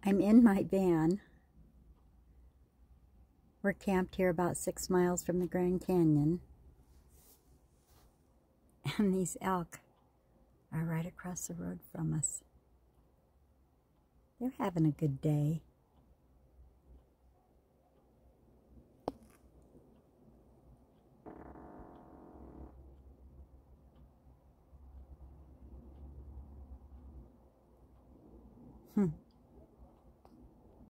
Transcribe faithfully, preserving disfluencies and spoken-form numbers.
I'm in my van. We're camped here about six miles from the Grand Canyon. And these elk are right across the road from us. They're having a good day. Hmm.